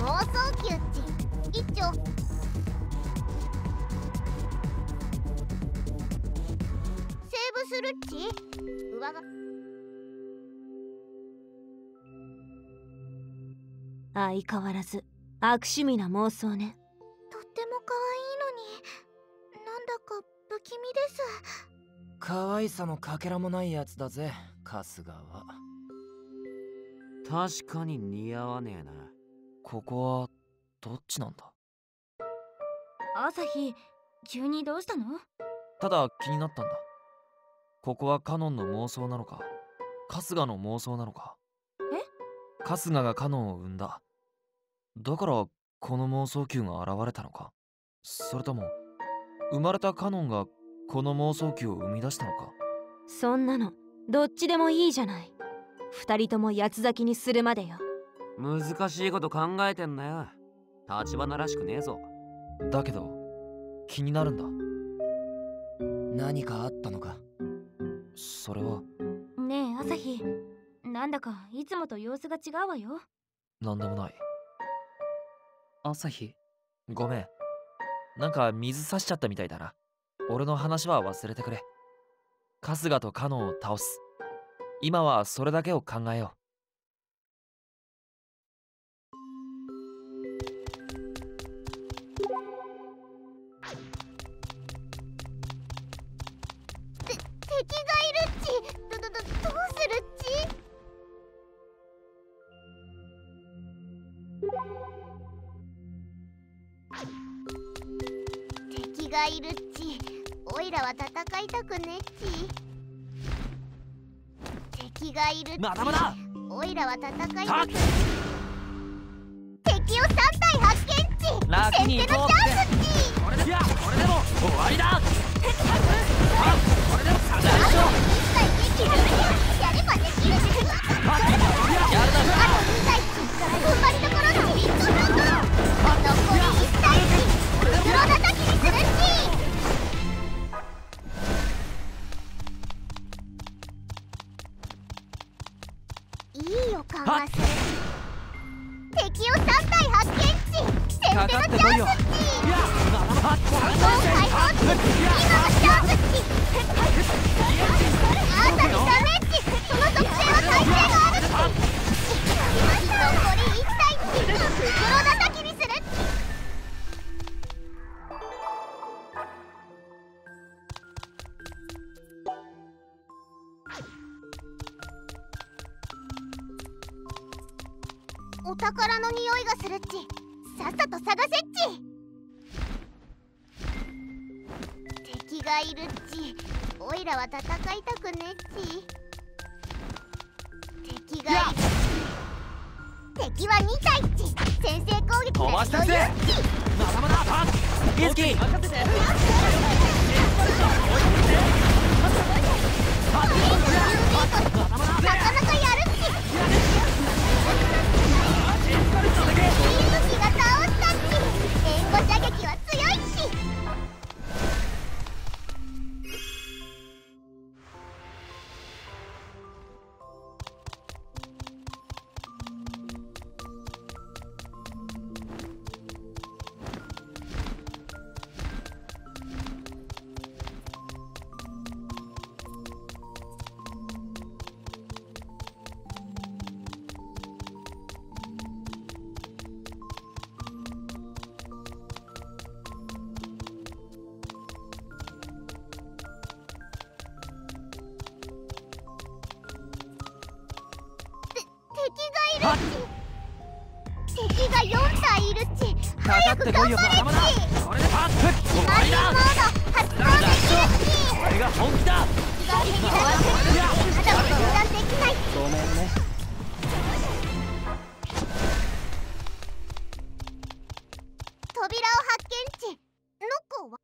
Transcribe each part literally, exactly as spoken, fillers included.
妄想球っち一丁。セーブするっち上が。 相変わらず悪趣味な妄想ね。 とっても可愛いのになんだか不気味です。 可愛さもかけらもないやつだぜ春日は。 確かに似合わねえな。 ここはどっちなんだ。 朝日、急にどうしたの？ ただ気になったんだ。ここはカノンの妄想なのか春日の妄想なのか。 え？ 春日がカノンを生んだ。だからこの妄想球が現れたのか、それとも生まれたカノンがこの妄想球を生み出したのか。 そんなのどっちでもいいじゃない。二人とも八つ咲きにするまでよ。 難しいこと考えてんなよ。立花らしくねえぞ。 だけど気になるんだ。何かあったのか。それは。 ねえ朝日、なんだかいつもと様子が違うわよ。 なんでもない。 朝日、 ごめん、なんか水差しちゃったみたいだな。俺の話は忘れてくれ。春日とカノンを倒す。今はそれだけを考えよう。 敵がいるっち。どどどどうするっち。敵がいるっち。おいらは戦いたくねっち。敵がいるっち。 まだまだ。 おいらは戦いたく。敵をさんたい発見っち。 楽に行こうって。 先手のチャンスっち。 これで、いや、これでも終わりだ。あ、これでもさ、 あと一回できる。やればできる。 やるだ。 あとにたいっち。踏ん張りどころのビットハンド。残りいちたいっち。袋叩きにするっち。いい予感がする。敵をさんたい発見っち。先手のチャンスっち。 いや、まだまだ。 今のチャンスっち。あんたにダメっち。その属性は耐性があるっち。残りいちたいっち。袋叩きにするっち。お宝の匂いがするっち。さっさと探せっち。敵がいるっち。おいらは戦いたくねっち。敵がいるっち。敵はにたいっち。先制攻撃飛ばしたぜ。 で余裕っち。 まだまだ。あ、水木。任せて。 なかなかやるっち。水木が倒したっち。援護射撃は強いっち。敵がよんたいいるっち。早く頑張れっち。 これでパッ終マリンモード発動できるっち。 これが本気だ。 敵が敵だ。まだ決断できない。 ごめんね。 扉を発見っち。ノッコは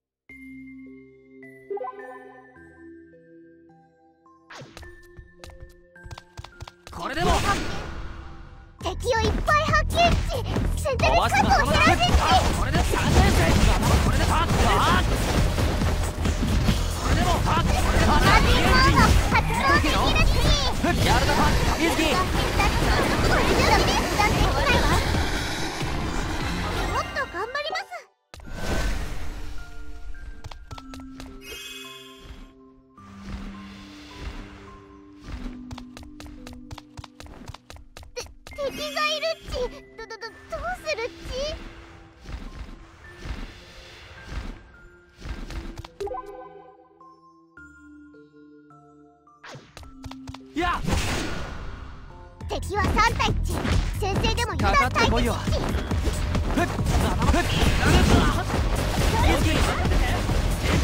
これでも敵をいっぱい発見っち。先手で飛ば数を減らせっち。 これでさんねん生。これでパッパッ。これでもパッ。これでパッ。 マリンモード発動できるっち。 やるだパッ。水木。 これじゃ決断できないわ。 や敵はさん対いち。先制でも油かか断対決。 ってこいよ。 ふっふっ水木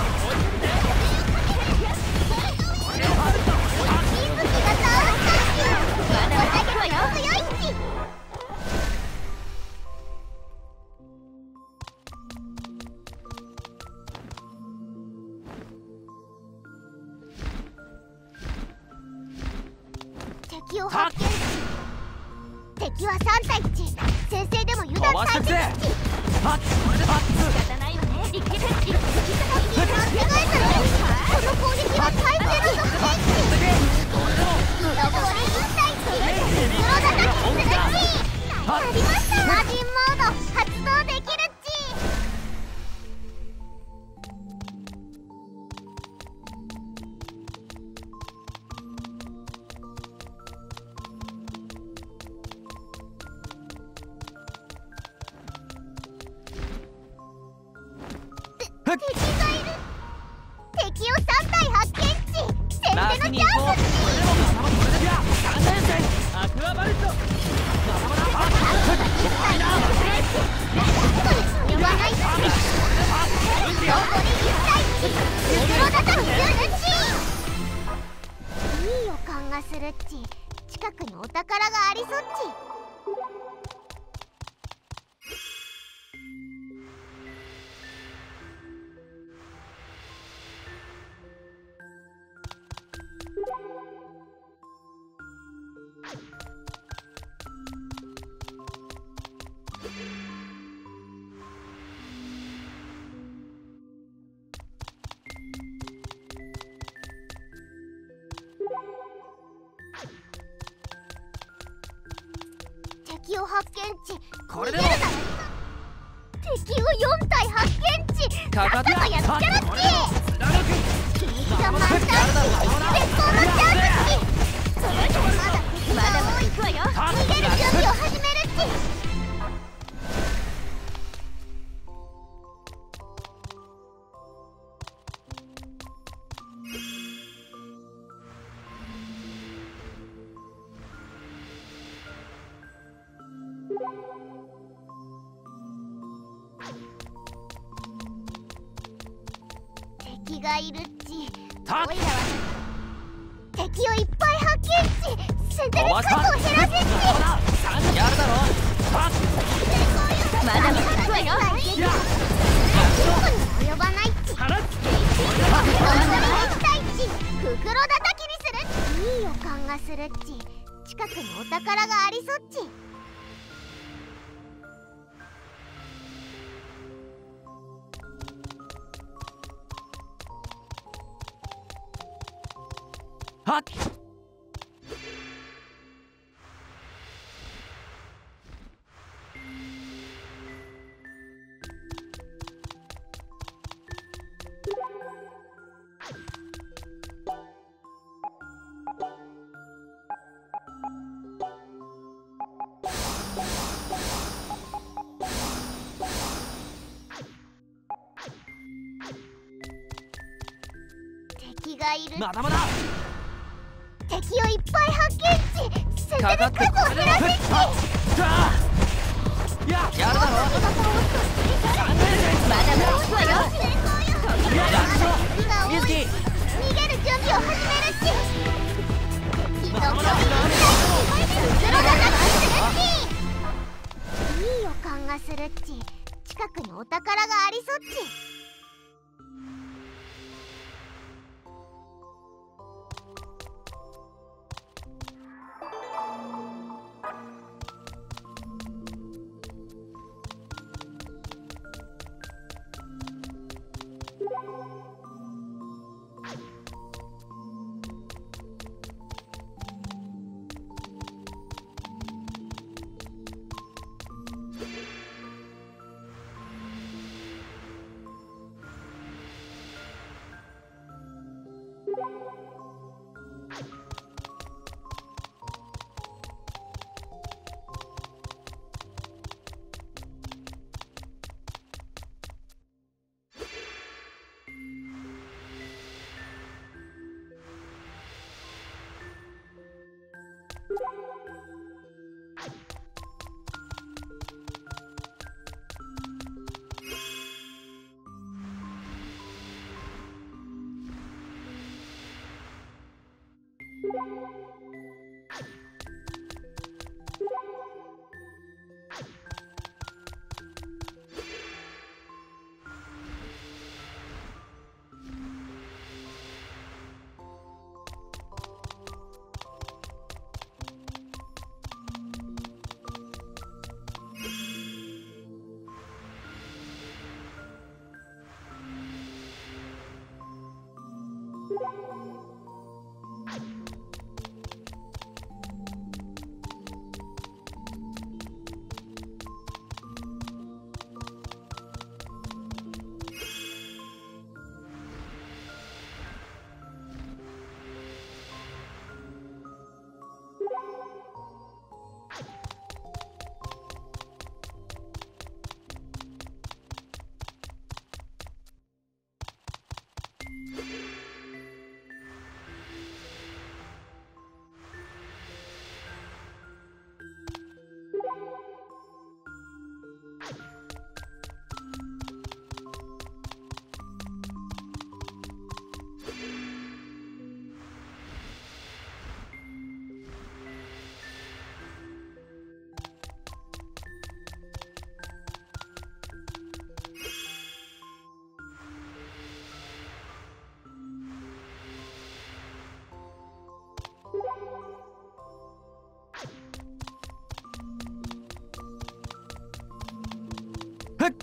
敵を発見。敵はさん対いち。先制でも油断対決。 パッこれでパッ仕方ないわね。リキリキリキリ間違えたらこの攻撃は最低の得点値。残りいち対いち。黒田だけするっち。やりました。魔人モード発動できるっち。敵がいる。敵をさん対発見値。先手のチャンスっち。 いやさんねん生アクアバルトまだまだパッ言わない。残りいち対いち。袋叩きするっち。いい予感がするっち。近くにお宝がありそっち。敵を発見値。 これでも逃げるなら今。敵をよん対発見値。 かかってさっさとやっちゃるっち。 貫く切り刻まんだ。絶好のチャンスっち。まだ敵が多い。 行くわよ。 逃げる準備を始めるっち。敵がいるっち。 たおいらは敵をいっぱい発見っち。先手で数を減らせっち。 やるだろ。 パッまだまだ行くわよ。 いや及ばないっち。 放つ袋叩きにするっち。いい予感がするっち。近くにお宝がありそっち。 はっ敵がいる。 まだまだ敵をいっぱい発見っち。先手でかかって数を減らせっち。 いややるだろ。 まだまだ行くわよ。 水木逃げる準備を始めるっち。敵とも袋叩きするっち。いい予感がするっち。近くにお宝がありそっち。 ふっ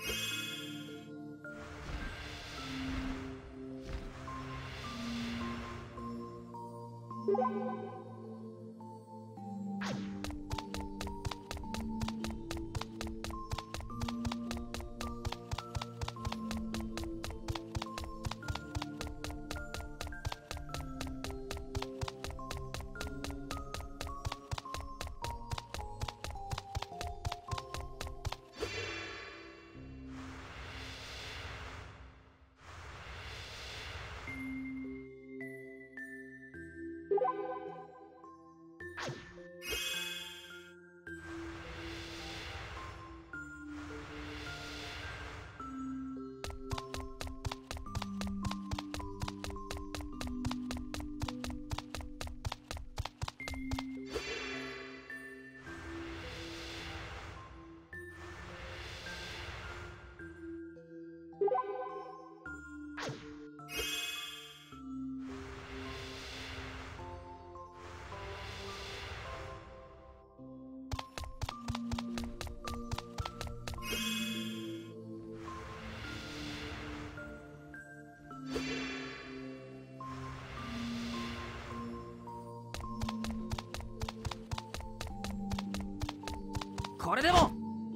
これでも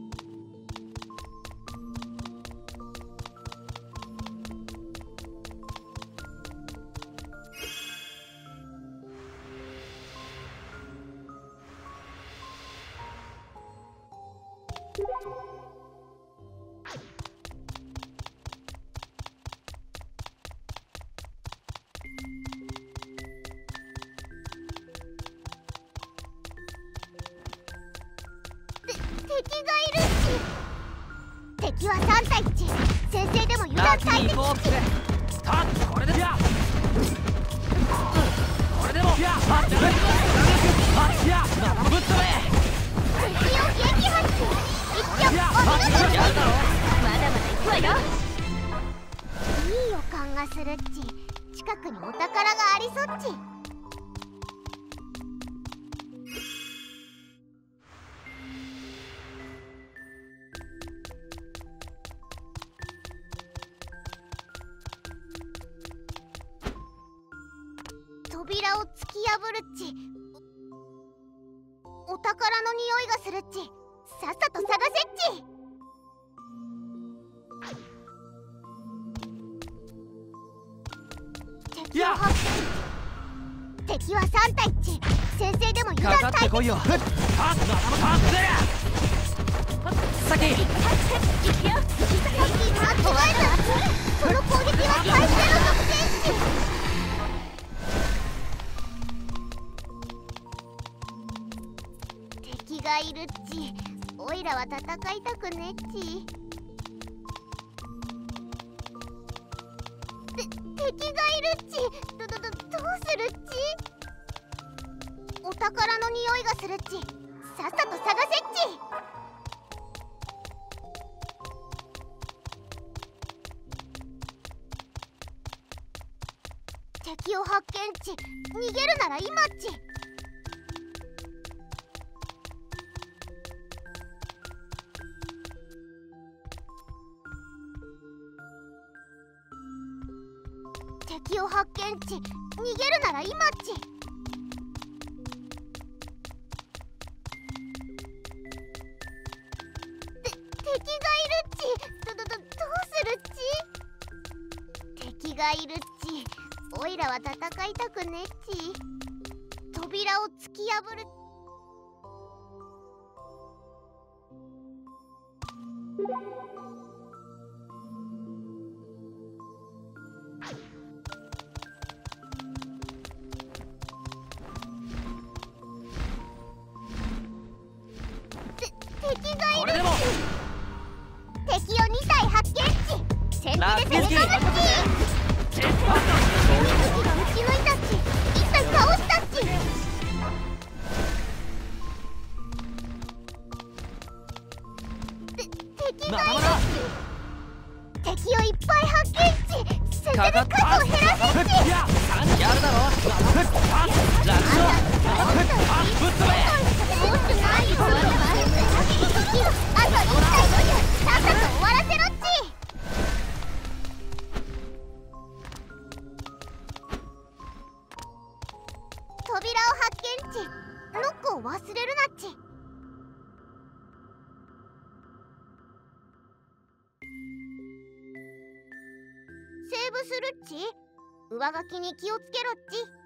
敵がいるっち。敵はさん対いち。先制でも油断大敵。 スタート。これでやこれでもやはっややぶっ飛べ。 敵を撃破して一挙お見事。 やるだろ。 まだまだ行くわよ。 いい予感がするっち。近くにお宝がありそっち。扉を突き破るっち。お、お宝の匂いがするっち。さっさと探せっち。敵を発見。敵はさん対いち。先制でも油かか断大敵。 ってこいよ。ふっはっ先行くよ。 さっき間違えた。その攻撃は最低の属性っち。敵がいるっち。おいらは戦いたくねっち。て敵がいるっち。どどどどうするっち。 お宝の匂いがするっち。さっさと探せっち。敵を発見っち。逃げるなら今っち。敵を発見っち。逃げるなら今っち。て敵がいるっち。どどどどうするっち。敵がいるっち。おいらは戦いたくねっち。扉を突き破る。敵がいるっこれでもち。敵をにたい発見っち。先手で攻め込むっち。 ラッキー敵が撃ち抜いたっち。一体倒したっち。て敵がいるっち。敵をいっぱい発見っち。先手で数を減らせっち。 やるだろ楽勝ぶっ飛べ持ってないよ。敵あといちたいのさっさと終わらせろっち。扉を発見っち。ノックを忘れるなっち。セーブするっち。上書きに気をつけろっち。